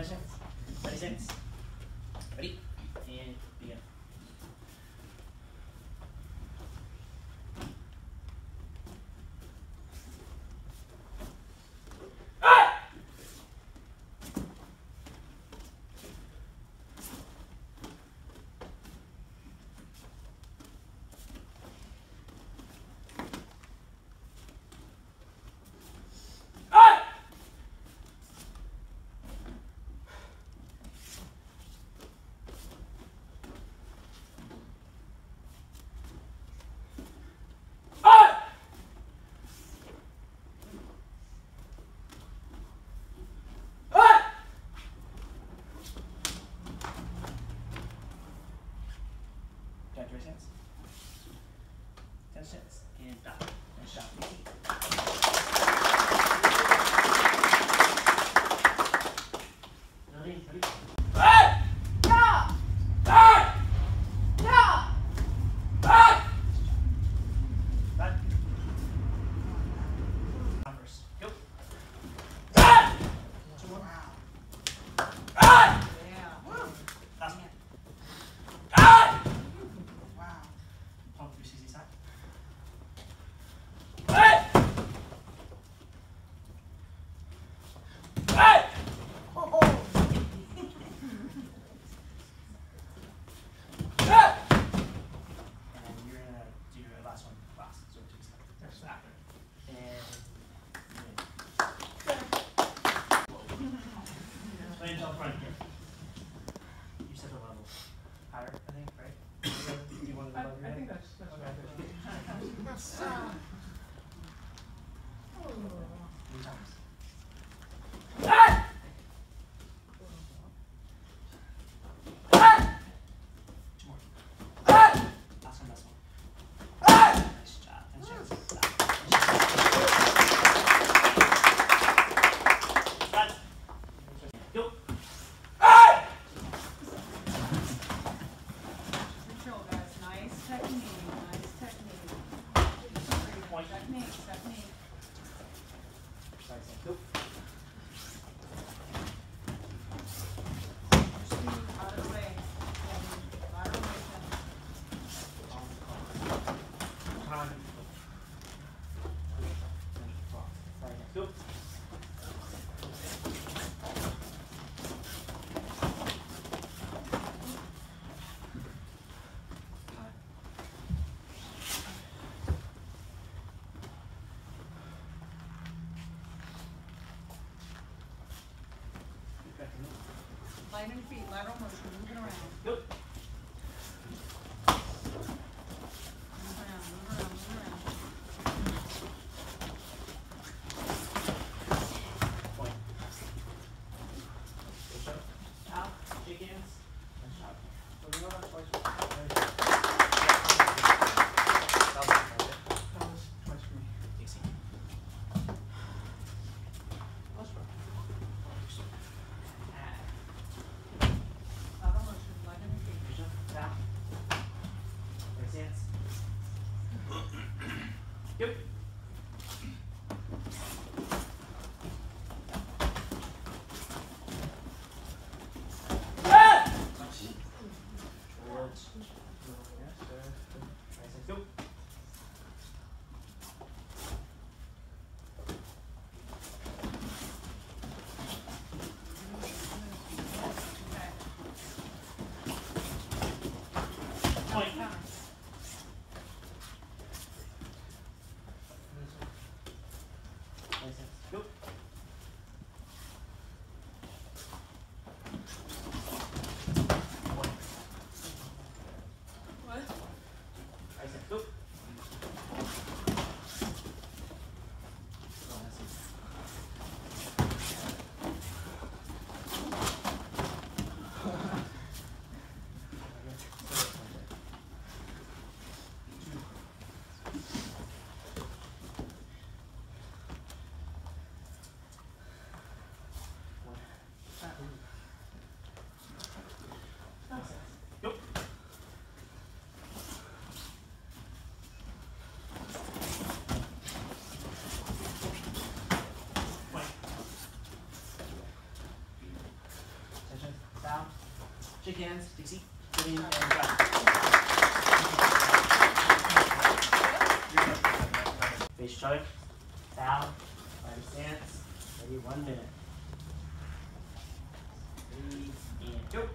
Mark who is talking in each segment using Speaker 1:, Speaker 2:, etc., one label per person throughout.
Speaker 1: seconds. 30 seconds. Ready? And begin. Got 3 seconds. 10 seconds. And stop. And stop. Ready? Ready? Go. Two more. Last one. Pump 360 side. And you're gonna do your last one last. So just after. And play until front here. You set the level higher, I think, right? Do you want to above your head?
Speaker 2: I think that's
Speaker 1: okay. Three times. Two more. Last one, last one. Nice job. 10 seconds. Stop. Cut. Go.
Speaker 2: Control, guys. Nice technique. Nice technique.
Speaker 1: Point.
Speaker 2: Technique.
Speaker 1: Sorry, go.
Speaker 2: Out of the way. Lateral motion.
Speaker 1: Time. Sorry, go.
Speaker 2: Light on your feet. Lateral motion. Moving around.
Speaker 1: Go.
Speaker 2: Move around.
Speaker 1: Point. Push up. Out. Shake hands. And shot. So we go back twice.
Speaker 2: That was twice for me.
Speaker 1: Dixie. Let's rock.
Speaker 2: Lateral motion. Light on your
Speaker 1: Shake hands, take a seat, sitting, and clap. Face each other. Bow. Fighter stance. Ready, 1 minute. Ready, and go.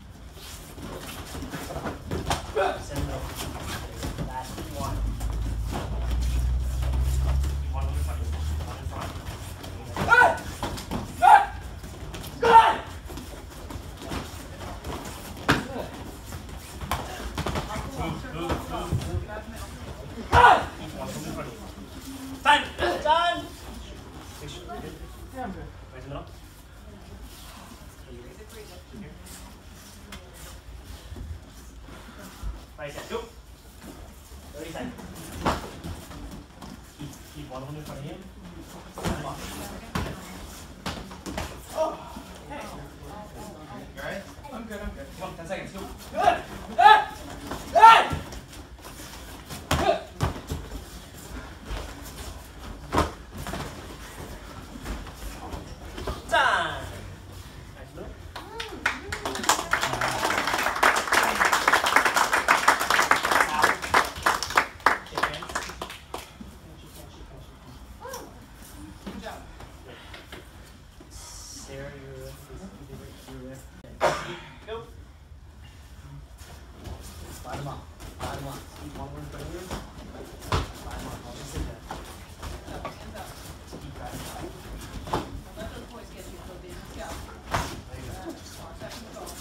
Speaker 1: Send it over. Last one. One in front. One in front. Good! Good! Good! Good! Time! Done! Yeah, I'm good. Right in the middle. Here. Right side, go. 30 seconds. Keep one in front of him. Time off. Oh! Hey. You alright? I'm good, I'm good. Come on, 10 seconds, go. Good! Good! Good! Good! Time! Nice move. Sarah, you're go. Bottom up. Bottom up. Keep one more in front of you. Bottom up. I'll just sit there. Keep driving.
Speaker 2: Let those boys get you, Kobe. Let's go.
Speaker 1: There you go.
Speaker 2: Second goal.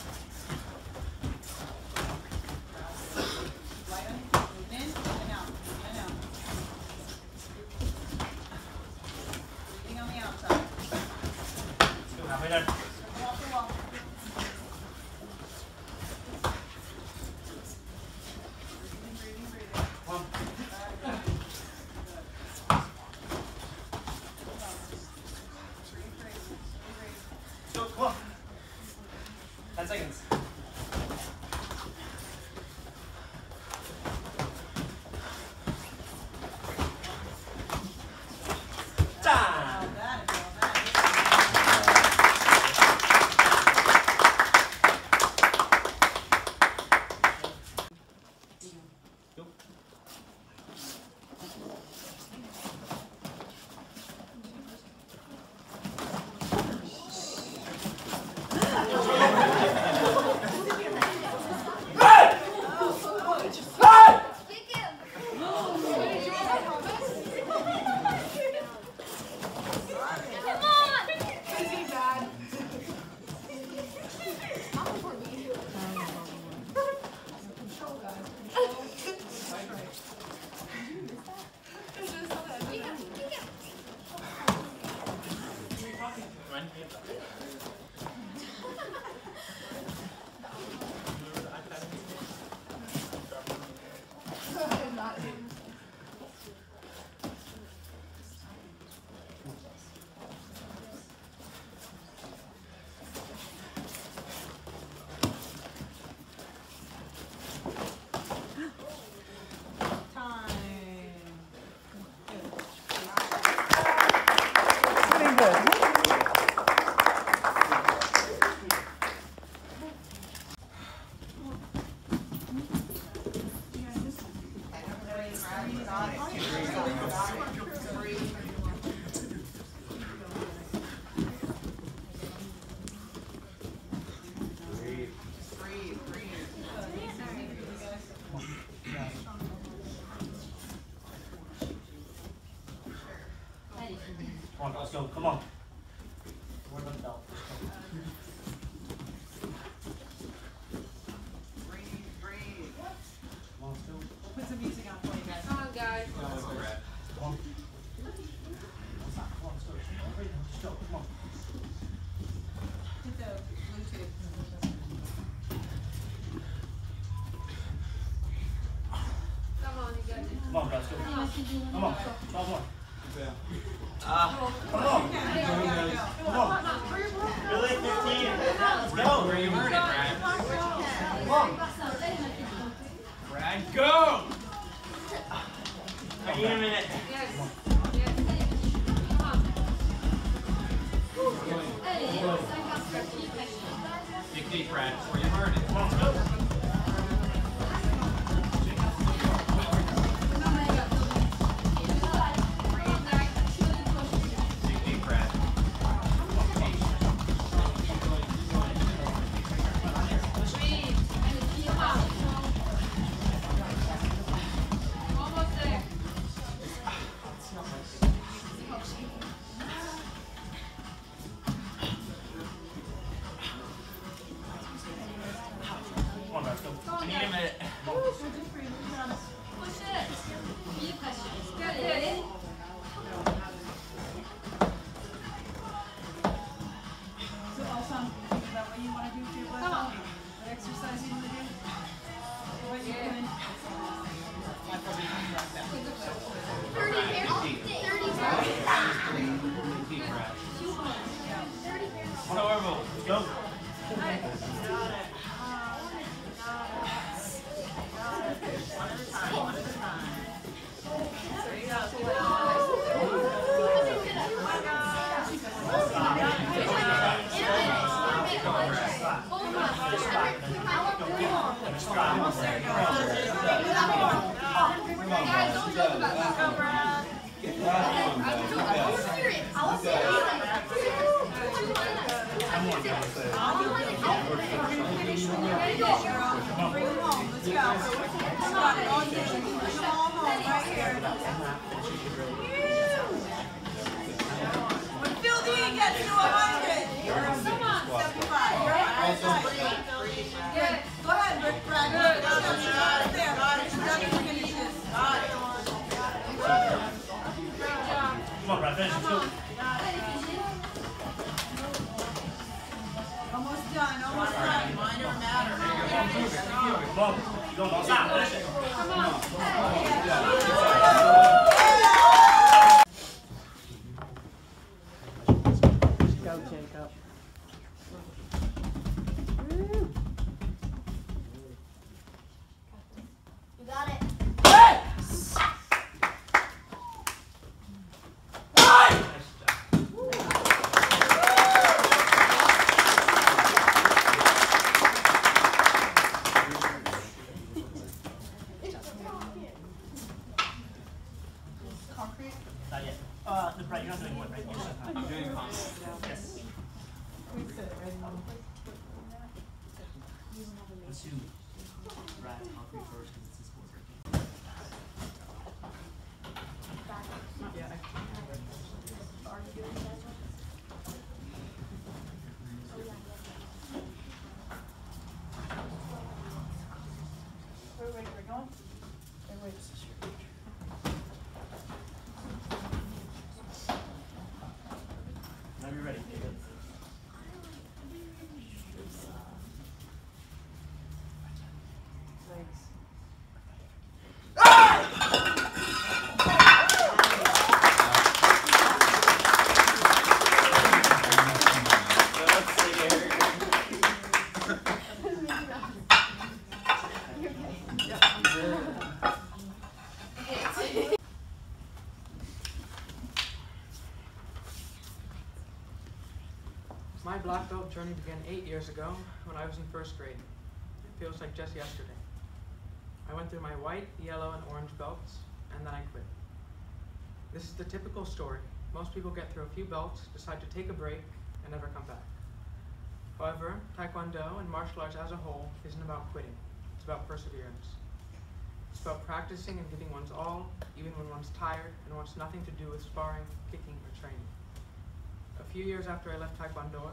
Speaker 2: Light on, moving in and out, in and out. Breathing on the outside.
Speaker 1: Let's go. Halfway there.
Speaker 2: Circle off the wall. Breathing.
Speaker 1: Come on. Let's go. Come on. 10 seconds. Time.
Speaker 2: Well done.
Speaker 1: Go. Come on, let's go. Come on. Where's the belt?
Speaker 2: Breathe.
Speaker 1: Come on, let's go.
Speaker 2: We'll put some music on for you guys.
Speaker 3: Come on, guys.
Speaker 1: Come on. Come on, let's go. Just go. Come on.
Speaker 2: Hit the Bluetooth.
Speaker 3: Come on, you guys.
Speaker 1: Come on, let's go. Come on. 12 more. Come on.
Speaker 2: Go.
Speaker 1: Come on. Really? 15? Let's go.
Speaker 4: Where you heard it, Brad.
Speaker 1: Come on.
Speaker 4: Brad, go!
Speaker 1: I need a minute.
Speaker 3: Yes. Yes. Come on. Hey, yes.
Speaker 4: Dig deep, Brad. Where you heard it.
Speaker 2: When Phil Dean gets to 100, you're 75. Good. Go ahead, Brad. There. Finishes.
Speaker 1: Come on, Brad, finish. Let's go.
Speaker 2: Almost done. Almost done. Minor matter.
Speaker 1: Bob, don't stop. Finish it.
Speaker 3: Come on.
Speaker 4: Go, Jacob.
Speaker 5: You got it.
Speaker 1: Not yet. Brad, you're not doing one, right? I'm doing concrete. Yes. Let's do Brad's concrete first because it's his sport breaking.
Speaker 2: Wait, we're going? Wait.
Speaker 1: Whenever you're ready, David.
Speaker 4: My black belt journey began 8 years ago when I was in first grade. It feels like just yesterday. I went through my white, yellow, and orange belts, and then I quit. This is the typical story. Most people get through a few belts, decide to take a break, and never come back. However, Taekwondo and martial arts as a whole isn't about quitting. It's about perseverance. It's about practicing and giving one's all, even when one's tired and wants nothing to do with sparring, kicking, or training. A few years after I left Taekwondo,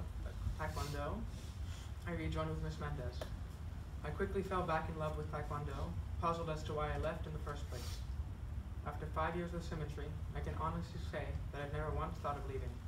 Speaker 4: I rejoined with Miss Mendez. I quickly fell back in love with Taekwondo, puzzled as to why I left in the first place. After 5 years of symmetry, I can honestly say that I've never once thought of leaving.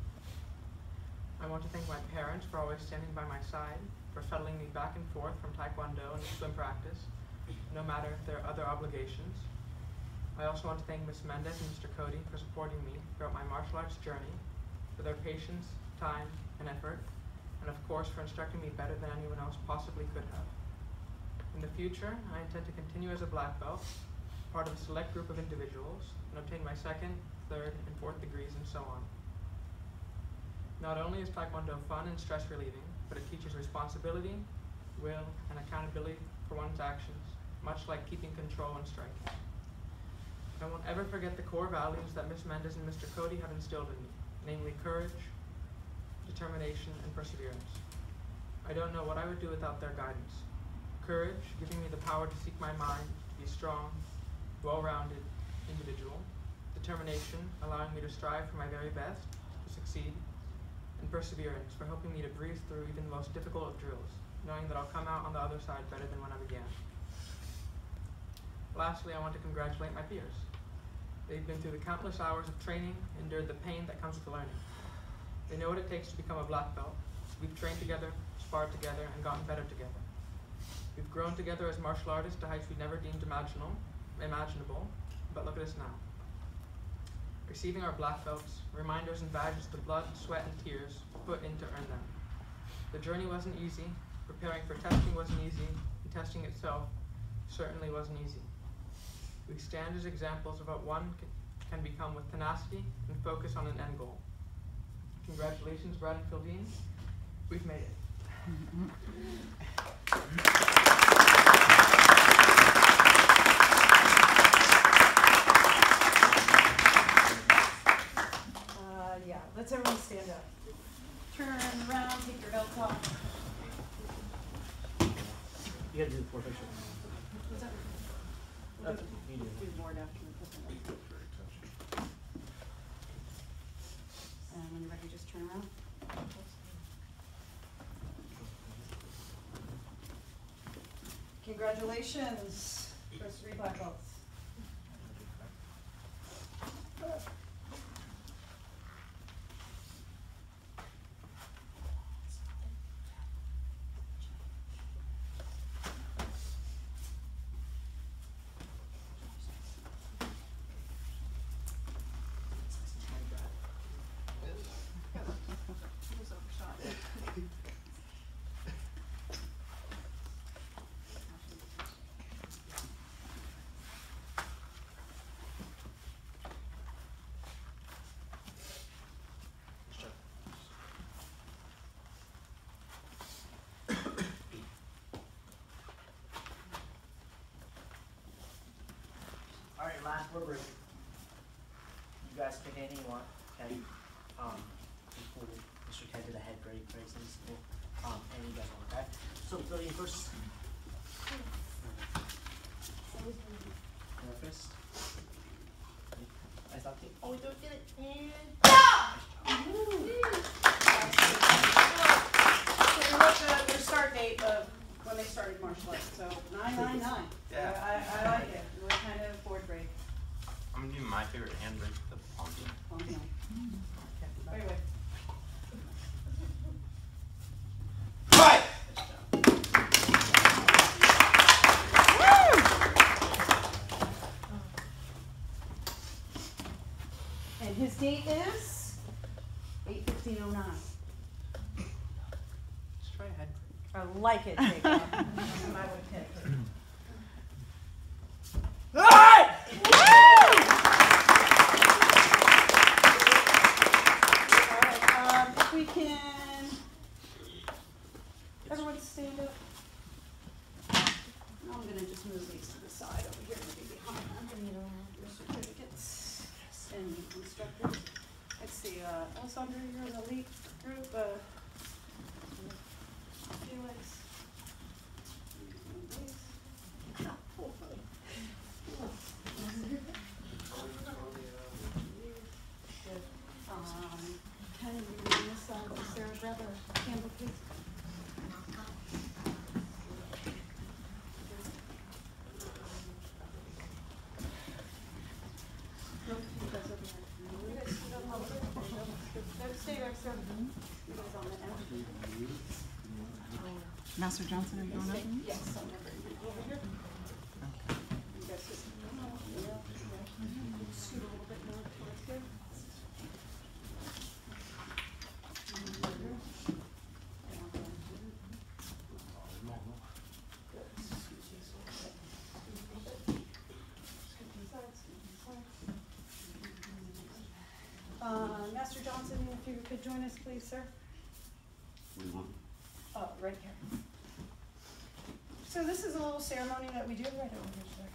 Speaker 4: I want to thank my parents for always standing by my side, for shuttling me back and forth from Taekwondo and swim practice, no matter if there are other obligations. I also want to thank Miss Mendez and Mr. Cody for supporting me throughout my martial arts journey, for their patience, time, and effort, and of course for instructing me better than anyone else possibly could have. In the future, I intend to continue as a black belt, part of a select group of individuals, and obtain my second, third, and fourth degrees, and so on. Not only is Taekwondo fun and stress relieving, but it teaches responsibility, will, and accountability for one's actions, much like keeping control and striking. I won't ever forget the core values that Miss Mendez and Mr. Cody have instilled in me, namely courage, determination, and perseverance. I don't know what I would do without their guidance. Courage, giving me the power to seek my mind, to be strong, well-rounded individual. Determination, allowing me to strive for my very best, to succeed. And perseverance, for helping me to breeze through even the most difficult of drills, knowing that I'll come out on the other side better than when I began. Lastly, I want to congratulate my peers. They've been through the countless hours of training, endured the pain that comes with learning. They know what it takes to become a black belt. We've trained together, sparred together, and gotten better together. We've grown together as martial artists to heights we never deemed imaginable, but look at us now. Receiving our black belts, reminders and badges of the blood, sweat, and tears put in to earn them. The journey wasn't easy, preparing for testing wasn't easy, and testing itself certainly wasn't easy. We stand as examples of what one can become with tenacity and focus on an end goal. Congratulations, Brad and Phildine. We've made it.
Speaker 2: Let's everyone stand up. Turn around, take your belts off.
Speaker 5: You gotta do the 4 picture.
Speaker 2: What's that?
Speaker 5: That's you do.
Speaker 2: Do the board after we put them in. And when you're ready, just turn around. Congratulations, first 3 black belts.
Speaker 5: Alright, last word break. You guys pick anything you want, okay? Before Mr. Ted did a head break, right? So it's cool. And you guys want, okay? So Billy first. Therapist. I thought oh, we don't get it. And
Speaker 2: So look at your start date of when they started martial arts. So 999.
Speaker 1: Yeah.
Speaker 2: I like it. What kind of board break?
Speaker 1: I'm gonna do my favorite hand break, the pumpkin.
Speaker 2: Okay. Wait, wait.
Speaker 1: Fight!
Speaker 2: And his date is 8/15/09.
Speaker 4: Let's try a head break.
Speaker 2: I like it, Jacob. I would pick. Alright, if we can, everyone stand up. Now I'm gonna just move these to the side over here, maybe behind your certificates and instructors. Let's see, Alessandra, you're in the elite group, Felix. Can you read this side of Sarah, grab a candle, please? Nope, you guys over there. You guys sit on over there. Stay there, sir. You guys on the end.
Speaker 6: Master Johnson, are you going up?
Speaker 2: Yes, I'm over here. You guys sit. Scoot a little bit more towards here. Master Johnson, if you could join us, please, sir. Oh, right here. So this is a little ceremony that we do right over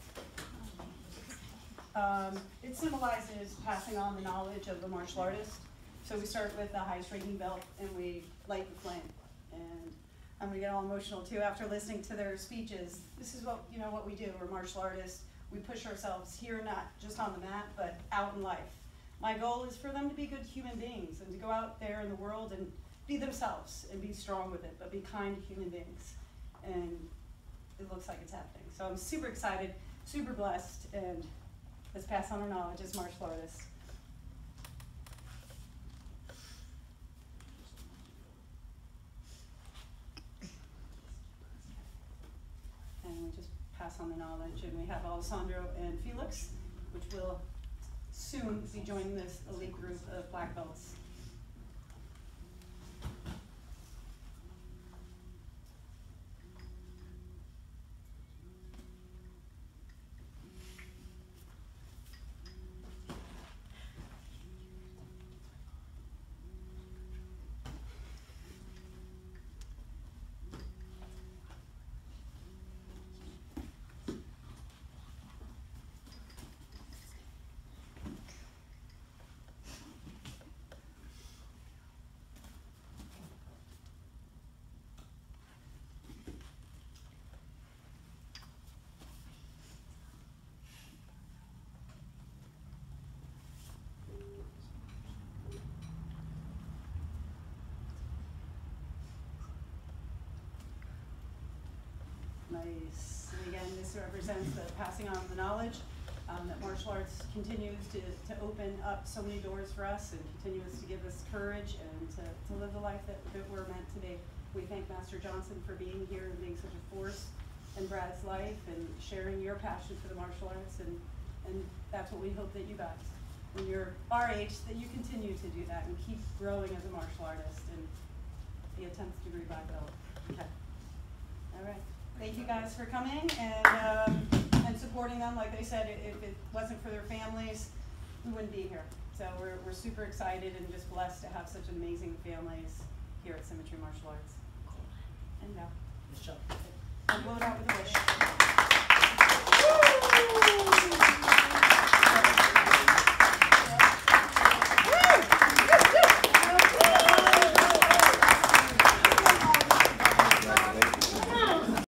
Speaker 2: here, sir. It symbolizes passing on the knowledge of the martial artist. So we start with the highest ranking belt and we light the flame. And I'm gonna get all emotional too after listening to their speeches. This is what, what we do. We're martial artists. We push ourselves here, not just on the mat, but out in life. My goal is for them to be good human beings and to go out there in the world and be themselves and be strong with it, but be kind human beings. And it looks like it's happening. So I'm super excited, super blessed, and let's pass on our knowledge as martial artists. And we just pass on the knowledge, and we have Alessandro and Felix, which will soon be joining this elite group of black belts. represents the passing on of the knowledge, that martial arts continues to open up so many doors for us and continues to give us courage and to live the life that we're meant to be. We thank Master Johnson for being here and being such a force in Brad's life and sharing your passion for the martial arts, and that's what we hope that you guys, when you're our age, that you continue to do that and keep growing as a martial artist and be a 10th degree black belt. Okay. All right. Thank you guys for coming and supporting them. Like they said, if it wasn't for their families, we wouldn't be here. So we're super excited and just blessed to have such amazing families here at Symmetry Martial Arts. And now,
Speaker 5: Miss Chuck.
Speaker 2: I'll blow it out with a wish.